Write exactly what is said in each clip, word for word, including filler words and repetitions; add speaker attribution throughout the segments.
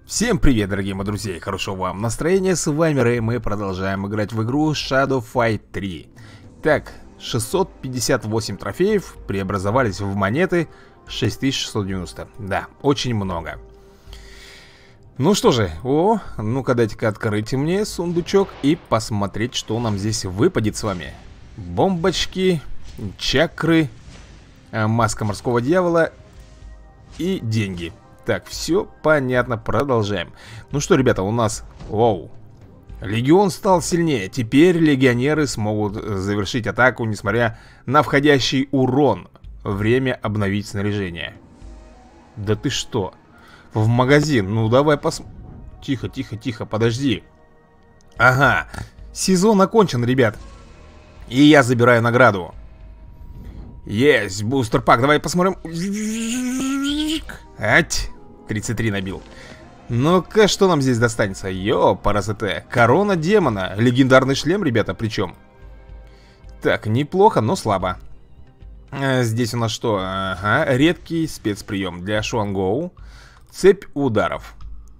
Speaker 1: Всем привет, дорогие мои друзья, и хорошего вам настроения. С вами Рэй, мы продолжаем играть в игру Shadow Fight три. Так, шестьсот пятьдесят восемь трофеев преобразовались в монеты шесть тысяч шестьсот девяносто. Да, очень много. Ну что же, о, ну-ка дайте-ка открыть мне сундучок и посмотреть, что нам здесь выпадет с вами. Бомбочки, чакры, маска морского дьявола и деньги. Так, все понятно, продолжаем. Ну что, ребята, у нас... Воу. Легион стал сильнее. Теперь легионеры смогут завершить атаку, несмотря на входящий урон. Время обновить снаряжение. Да ты что? В магазин. Ну давай посмотрим. Тихо, тихо, тихо, подожди. Ага. Сезон окончен, ребят. И я забираю награду. Есть, бустер пак. Давай посмотрим. Ать. тридцать три набил. Ну-ка, что нам здесь достанется? Йо, паразите. Корона демона. Легендарный шлем, ребята, причем. Так, неплохо, но слабо. а, Здесь у нас что? Ага, редкий спецприем для Шуангоу. Цепь ударов.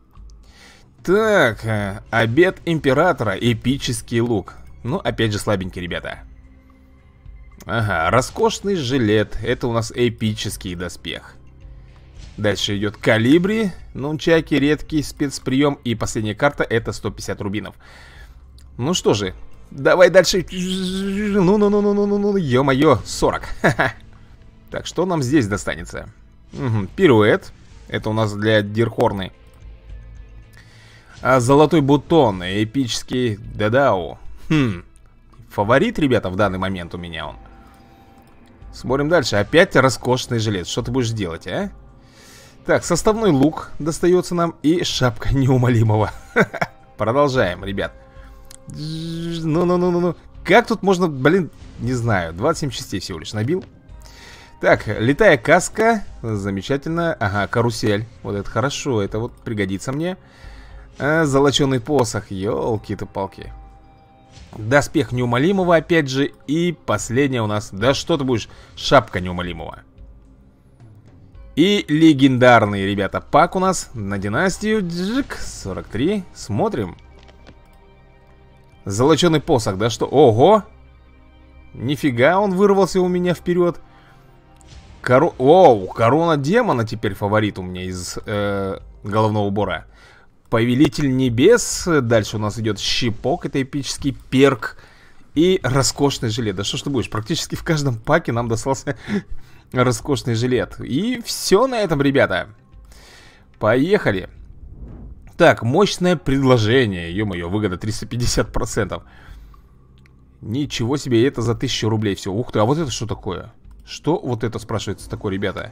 Speaker 1: Так, обед императора. Эпический лук. Ну, опять же, слабенький, ребята. Ага, роскошный жилет. Это у нас эпический доспех. Дальше идет калибри, нунчаки, редкий спецприем. И последняя карта — это сто пятьдесят рубинов. Ну что же, давай дальше. Ну-ну-ну-ну-ну-ну, ё-моё, сорок. Так, что нам здесь достанется? Угу, пируэт. Это у нас для Дирхорны. А золотой бутон, эпический Дедау. Хм, фаворит, ребята, в данный момент у меня он. Смотрим дальше. Опять роскошный жилет. Что ты будешь делать, а? Так, составной лук достается нам и шапка неумолимого. Продолжаем, ребят. Ну-ну-ну-ну-ну. Как тут можно, блин, не знаю, двадцать семь частей всего лишь набил. Так, летая каска. Замечательно. Ага, карусель. Вот это хорошо, это вот пригодится мне. а, Золоченый посох, елки-то-палки. Доспех неумолимого, опять же. И последняя у нас, да что ты будешь, шапка неумолимого. И легендарный, ребята, пак у нас на династию. Джик, сорок три. Смотрим. Золоченый посох, да что? Ого! Нифига, он вырвался у меня вперед. Коро... Оу, корона демона теперь фаворит у меня из э, головного убора. Повелитель небес. Дальше у нас идет щипок, это эпический перк. И роскошный жилет. Да что ж ты будешь, практически в каждом паке нам достался... роскошный жилет. И все на этом, ребята. Поехали. Так, мощное предложение. Ё-моё, выгода триста пятьдесят процентов. Ничего себе, это за тысячу рублей все. Ух ты, а вот это что такое? Что вот это, спрашивается, такое, ребята?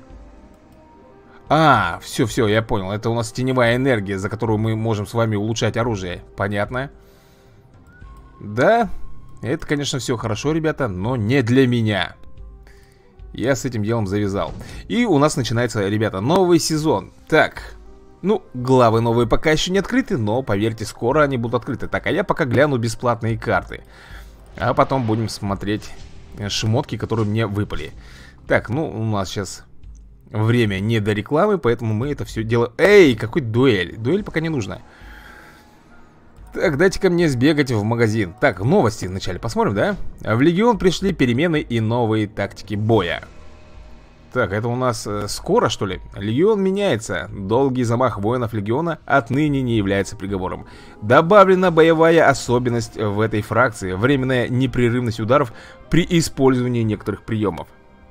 Speaker 1: А, все, все, я понял. Это у нас теневая энергия, за которую мы можем с вами улучшать оружие. Понятно. Да, это, конечно, все хорошо, ребята, но не для меня. Я с этим делом завязал. И у нас начинается, ребята, новый сезон. Так, ну, главы новые пока еще не открыты, но, поверьте, скоро они будут открыты. Так, а я пока гляну бесплатные карты. А потом будем смотреть шмотки, которые мне выпали. Так, ну, у нас сейчас время не до рекламы, поэтому мы это все делаем. Эй, какой дуэль? Дуэль пока не нужна. Так, дайте-ка мне сбегать в магазин. Так, новости вначале посмотрим, да? В Легион пришли перемены и новые тактики боя. Так, это у нас э, скоро, что ли? Легион меняется. Долгий замах воинов Легиона отныне не является приговором. Добавлена боевая особенность в этой фракции. Временная непрерывность ударов при использовании некоторых приемов.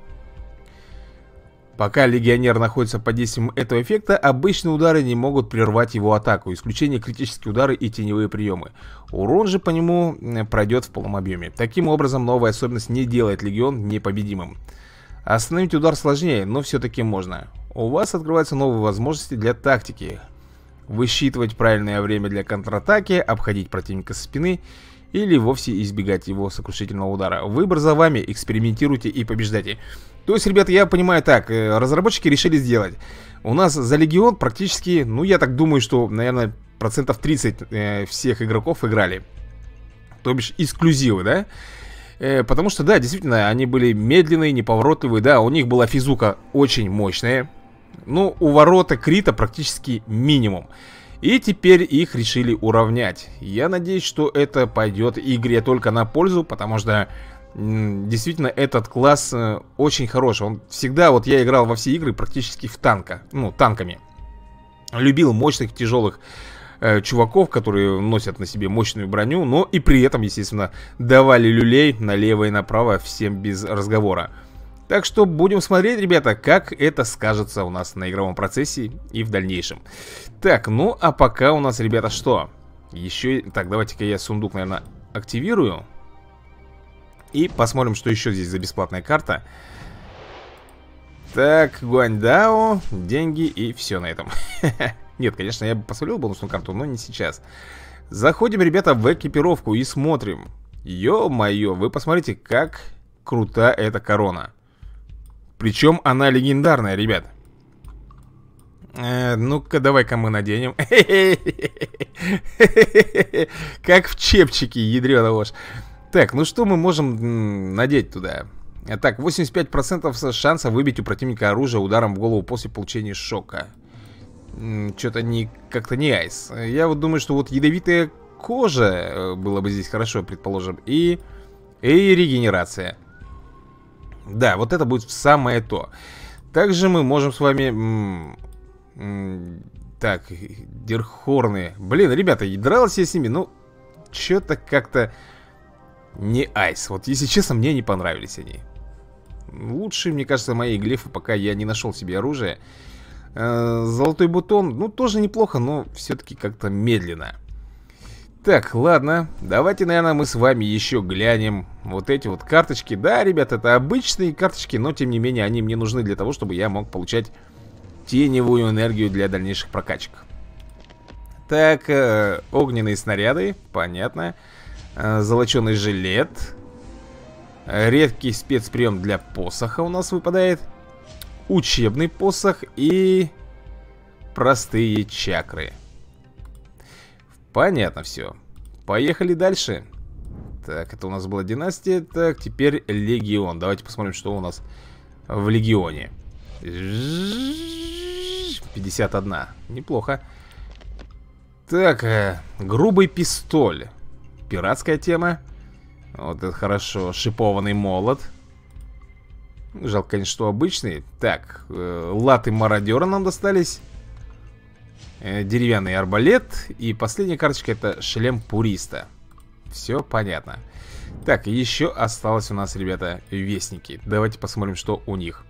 Speaker 1: Пока легионер находится под действием этого эффекта, обычные удары не могут прервать его атаку. Исключение критические удары и теневые приемы. Урон же по нему пройдет в полном объеме. Таким образом, новая особенность не делает легион непобедимым. Остановить удар сложнее, но все-таки можно. У вас открываются новые возможности для тактики. Высчитывать правильное время для контратаки, обходить противника со спины или вовсе избегать его сокрушительного удара. Выбор за вами, экспериментируйте и побеждайте. То есть, ребята, я понимаю так, разработчики решили сделать. У нас за Легион практически, ну я так думаю, что, наверное, процентов тридцать э, всех игроков играли. То бишь эксклюзивы, да? Э, потому что, да, действительно, они были медленные, неповоротливые, да, у них была физука очень мощная. Ну, у ворота крита практически минимум. И теперь их решили уравнять. Я надеюсь, что это пойдет игре только на пользу, потому что действительно этот класс э, очень хороший. Он всегда, вот я играл во все игры практически в танка, ну, танками. Любил мощных, тяжелых э, чуваков, которые носят на себе мощную броню, но и при этом, естественно, давали люлей налево и направо всем без разговора. Так что будем смотреть, ребята, как это скажется у нас на игровом процессе и в дальнейшем. Так, ну а пока у нас, ребята, что? Еще... Так, давайте-ка я сундук, наверное, активирую. И посмотрим, что еще здесь за бесплатная карта. Так, Гуаньдао, деньги и все на этом. Нет, конечно, я бы посмотрел бонусную карту, но не сейчас. Заходим, ребята, в экипировку и смотрим. Ё-моё, вы посмотрите, как крута эта корона. Причем она легендарная, ребят. Э, Ну-ка, давай-ка мы наденем. Как в чепчике, ядрёна ложь. Так, ну что мы можем надеть туда? Так, восемьдесят пять процентов шанса выбить у противника оружие ударом в голову после получения шока. Что-то не, как-то не айс. Я вот думаю, что вот ядовитая кожа было бы здесь хорошо, предположим. И, и регенерация. Да, вот это будет самое то. Также мы можем с вами... Так, дирхорны. Блин, ребята, дрался я с ними, ну, что-то как-то... Не айс. Вот, если честно, мне не понравились они. Лучше, мне кажется, мои глефы, пока я не нашел себе оружие. Золотой бутон, ну, тоже неплохо, но все-таки как-то медленно. Так, ладно. Давайте, наверное, мы с вами еще глянем вот эти вот карточки. Да, ребят, это обычные карточки, но, тем не менее, они мне нужны для того, чтобы я мог получать теневую энергию для дальнейших прокачек. Так, э, огненные снаряды, понятно. Золоченый жилет. Редкий спецприем для посоха у нас выпадает. Учебный посох и простые чакры. Понятно все. Поехали дальше. Так, это у нас была династия. Так, теперь легион. Давайте посмотрим, что у нас в легионе. пятьдесят один. Неплохо. Так, грубый пистоль. Пиратская тема. Вот это хорошо. Шипованный молот. Жалко, конечно, что обычный. Так, э, латы мародера нам достались. э, Деревянный арбалет. И последняя карточка — это шлем пуриста. Все понятно. Так, еще осталось у нас, ребята, вестники. Давайте посмотрим, что у них.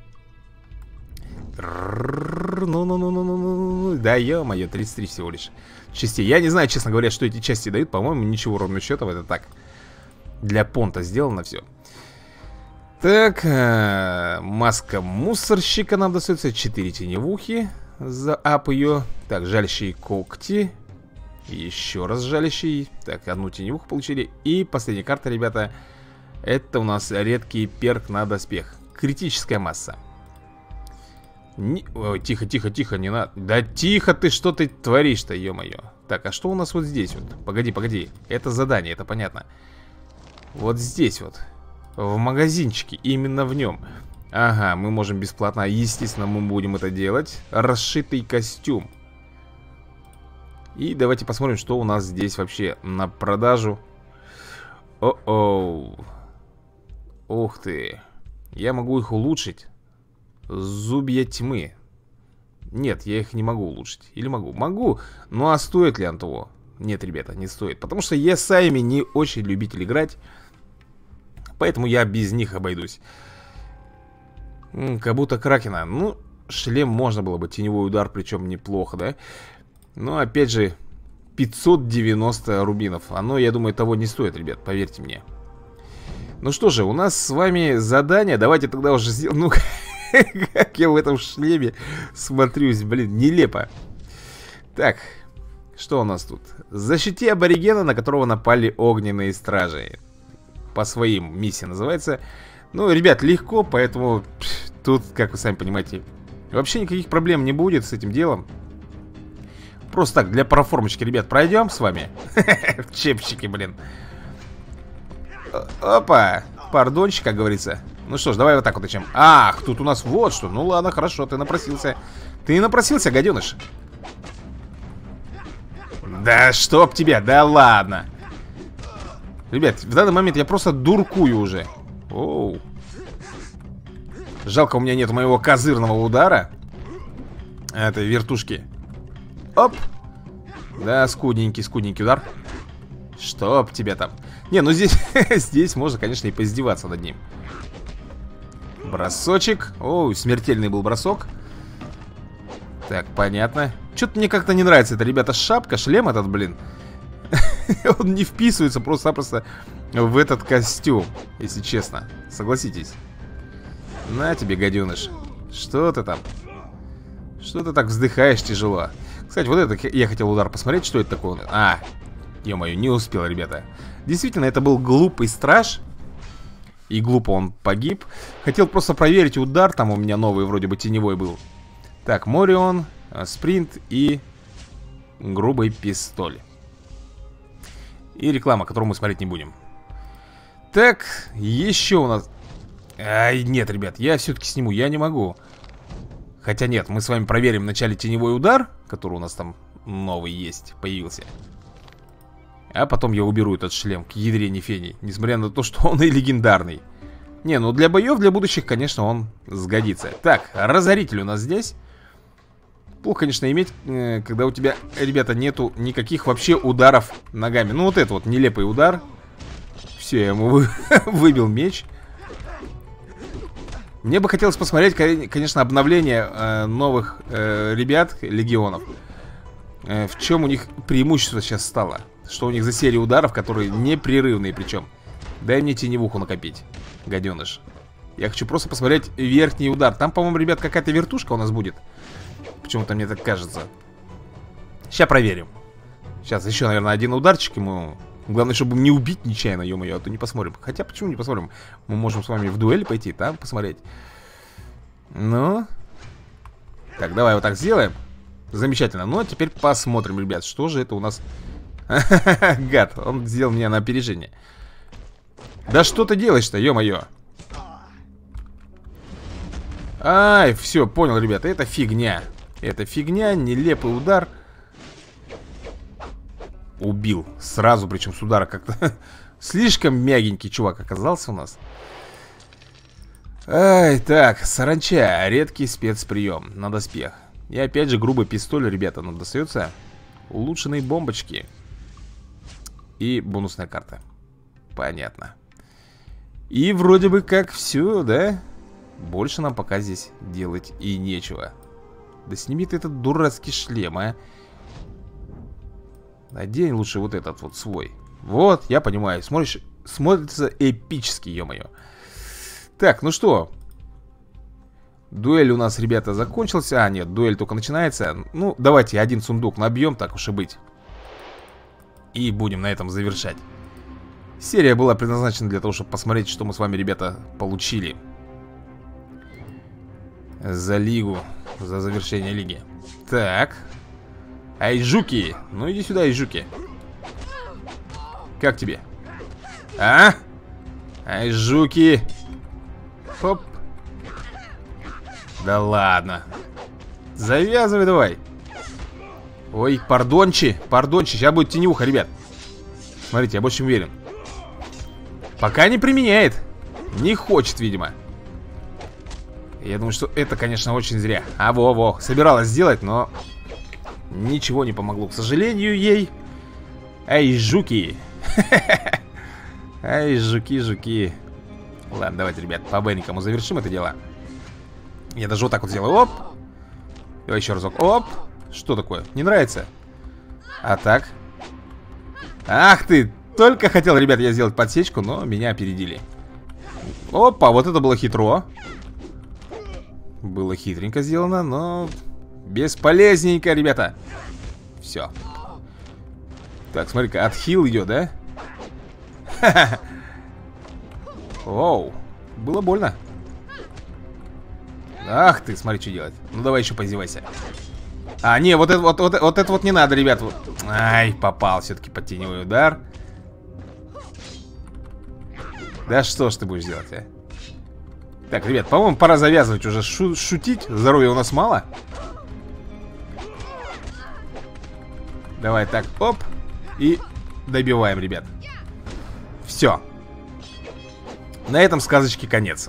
Speaker 1: Ну-ну-ну-ну-ну-ну. Да, ё-моё, тридцать три всего лишь частей. Я не знаю, честно говоря, что эти части дают. По-моему, ничего, ровно счетов. Это так, для понта сделано все. Так, э, маска мусорщика нам достается. четыре теневухи за ап ее. Так, жалящие когти. Еще раз жалящий. Так, одну теневуху получили. И последняя карта, ребята. Это у нас редкий перк на доспех. Критическая масса. Не... Ой, тихо, тихо, тихо, не надо. Да тихо ты, что ты творишь-то, ё-моё. Так, а что у нас вот здесь вот? Погоди, погоди. Это задание, это понятно. Вот здесь вот. В магазинчике, именно в нем. Ага, мы можем бесплатно. Естественно, мы будем это делать. Расшитый костюм. И давайте посмотрим, что у нас здесь вообще на продажу. О-оу. Ух ты. Я могу их улучшить. Зубья тьмы. Нет, я их не могу улучшить. Или могу? Могу. Ну а стоит ли он того? Нет, ребята, не стоит. Потому что я сами не очень любитель играть. Поэтому я без них обойдусь. М, как будто кракена. Ну, шлем можно было бы. Теневой удар, причем неплохо, да? Но опять же, пятьсот девяносто рубинов. Оно, я думаю, того не стоит, ребят, поверьте мне. Ну что же, у нас с вами задание. Давайте тогда уже сделаем. Ну, как я в этом шлеме смотрюсь, блин, нелепо. Так, что у нас тут? Защити аборигена, на которого напали огненные стражи. По своим миссии называется. Ну, ребят, легко, поэтому пш, тут, как вы сами понимаете, вообще никаких проблем не будет с этим делом. Просто так, для проформочки, ребят, пройдем с вами. В чепчике, блин. Опа, пардончик, как говорится. Ну что ж, давай вот так вот начнем. Ах, тут у нас вот что. Ну ладно, хорошо, ты напросился. Ты напросился, гаденыш. Да чтоб тебя, да ладно. Ребят, в данный момент я просто дуркую уже. Оу. Жалко, у меня нет моего козырного удара. Этой вертушки. Оп. Да, скудненький, скудненький удар. Чтоб тебя там. Не, ну здесь, здесь можно, конечно, и поиздеваться над ним. Бросочек. Оу, смертельный был бросок. Так, понятно. Что-то мне как-то не нравится это, ребята, шапка, шлем этот, блин. Он не вписывается просто-напросто в этот костюм, если честно. Согласитесь. На тебе, гаденыш. Что ты там? Что ты так вздыхаешь тяжело? Кстати, вот это я хотел удар посмотреть, что это такое. А, ё-моё, не успел, ребята. Действительно, это был глупый страж. И глупо он погиб. Хотел просто проверить удар. Там у меня новый вроде бы теневой был. Так, Морион, спринт и грубый пистоль. И реклама, которую мы смотреть не будем. Так, еще у нас... Ай, нет, ребят, я все-таки сниму, я не могу. Хотя нет, мы с вами проверим вначале теневой удар, который у нас там новый есть, появился. А потом я уберу этот шлем к ядрене фени, несмотря на то, что он и легендарный. Не, ну для боев, для будущих, конечно, он сгодится. Так, разоритель у нас здесь. Плохо, конечно, иметь, э, когда у тебя, ребята, нету никаких вообще ударов ногами. Ну вот это вот нелепый удар. Все, я ему вы, выбил меч. Мне бы хотелось посмотреть, конечно, обновление э, новых э, ребят, легионов. э, В чем у них преимущество сейчас стало. Что у них за серия ударов, которые непрерывные причем. Дай мне теневуху накопить, гаденыш. Я хочу просто посмотреть верхний удар. Там, по-моему, ребят, какая-то вертушка у нас будет. Почему-то мне так кажется. Сейчас проверим. Сейчас еще, наверное, один ударчик ему. Главное, чтобы не убить нечаянно, ё-моё, а то не посмотрим. Хотя, почему не посмотрим? Мы можем с вами в дуэль пойти, там посмотреть. Ну. Так, давай вот так сделаем. Замечательно. Ну, а теперь посмотрим, ребят, что же это у нас. Гад, он сделал меня на опережение. Да что ты делаешь-то, ё-моё? Ай, все, понял, ребята, это фигня. Это фигня, нелепый удар. Убил. Сразу, причем с удара как-то. Слишком мягенький чувак оказался у нас. Ай, так, саранча. Редкий спецприем на доспех. И опять же грубый пистоль, ребята, нам достается. Улучшенные бомбочки. И бонусная карта. Понятно. И вроде бы как все, да? Больше нам пока здесь делать и нечего. Да сними ты этот дурацкий шлем, а. Надень лучше вот этот вот свой. Вот, я понимаю, смотришь, смотрится эпически, ё-моё. Так, ну что. Дуэль у нас, ребята, закончилась. А, нет, дуэль только начинается. Ну, давайте один сундук набьем, так уж и быть. И будем на этом завершать. Серия была предназначена для того, чтобы посмотреть, что мы с вами, ребята, получили за лигу, за завершение лиги. Так. Айжуки. Ну иди сюда, Айжуки. Как тебе? А? Айжуки. Хоп. Да ладно. Завязывай давай. Ой, пардончи, пардончи. Сейчас будет теневуха, ребят. Смотрите, я больше чем уверен. Пока не применяет. Не хочет, видимо. Я думаю, что это, конечно, очень зря. А, во-во, собиралась сделать, но ничего не помогло, к сожалению, ей. Ай, жуки. Ай, жуки, жуки. Ладно, давайте, ребят, по-бенькому завершим это дело. Я даже вот так вот сделаю. Оп. Давай еще разок. Оп. Что такое? Не нравится? А так? Ах ты! Только хотел, ребят, я сделать подсечку, но меня опередили. Опа, вот это было хитро. Было хитренько сделано, но бесполезненько, ребята. Все. Так, смотри-ка, отхил идет, да? Ха-ха. Оу, было больно. Ах ты, смотри, что делать. Ну давай еще поиздевайся. А, не, вот это вот, вот, вот это вот не надо, ребят. Вот. Ай, попал все-таки под теневой удар. Да что ж ты будешь делать, а? Так, ребят, по-моему, пора завязывать уже шу шутить. Здоровья у нас мало. Давай так, оп. И добиваем, ребят. Все. На этом сказочке конец.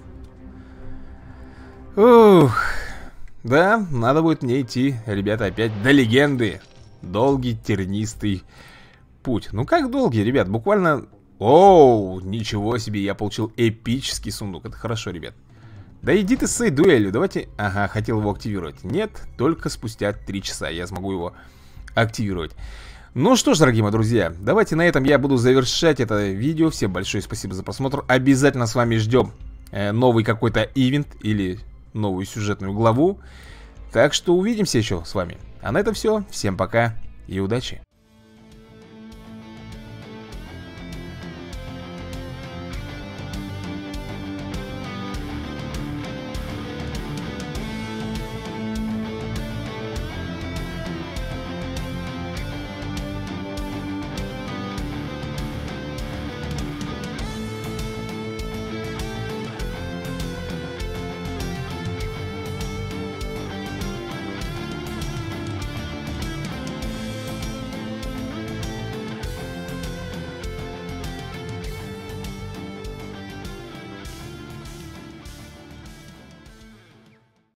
Speaker 1: Ух. Да, надо будет мне идти, ребята, опять до легенды. Долгий, тернистый путь. Ну как долгий, ребят, буквально... Оу, ничего себе, я получил эпический сундук. Это хорошо, ребят. Да иди ты с этой дуэлью, давайте... Ага, хотел его активировать. Нет, только спустя три часа я смогу его активировать. Ну что ж, дорогие мои друзья, давайте на этом я буду завершать это видео. Всем большое спасибо за просмотр. Обязательно с вами ждем э, новый какой-то ивент или новую сюжетную главу. Так что увидимся еще с вами. А на этом все. Всем пока и удачи.